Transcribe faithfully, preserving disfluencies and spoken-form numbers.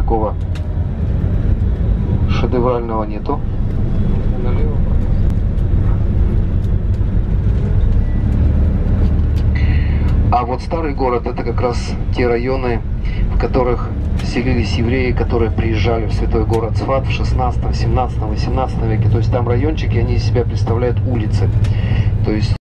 такого шедеврального нету. Налево. А вот старый город — это как раз те районы, в которых селились евреи, которые приезжали в святой город Цфат в шестнадцатом, семнадцатом, восемнадцатом веке. То есть там райончики, они из себя представляют улицы. То есть